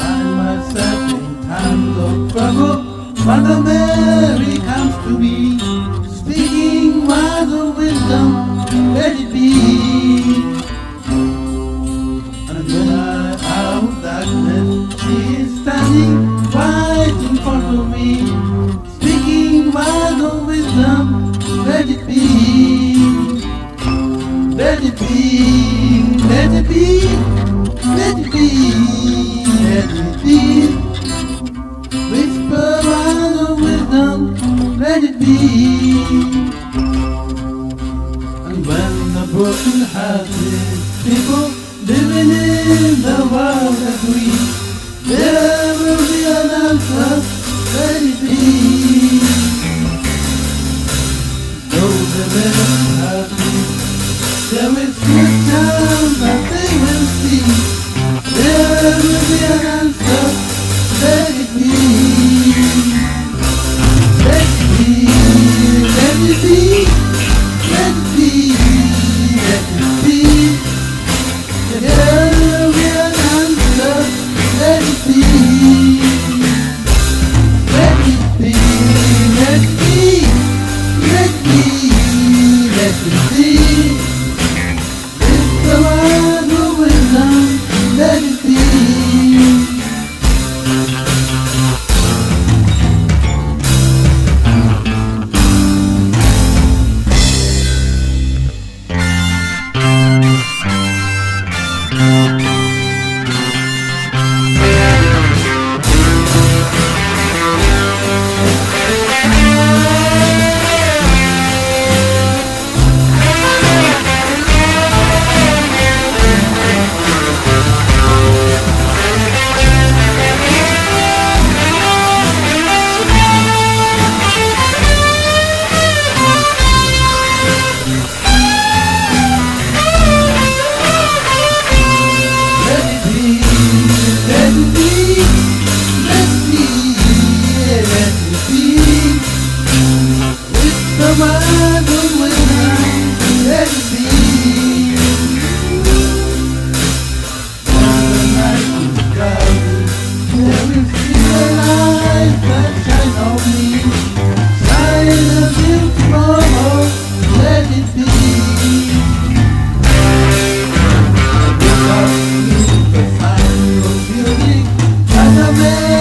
find myself in times of trouble. Mother Mary comes to me, speaking words of wisdom, let it be. And when I'm out of darkness, she is standing right in front of me, speaking words of wisdom, let it be. Let it be, let it be, let it be, let it be. Whisper words of wisdom, let it be. And when the broken-hearted people living in the world agree, there will be an answer, let it be. Though the broken-hearted, there is a chance that they will see. There will be an answer, let it be. Let it be, let it be, let it be, let it be. There will be an answer, let it be. Let it be, let it be, let it be, let it be. The word of wisdom, let it be. Mary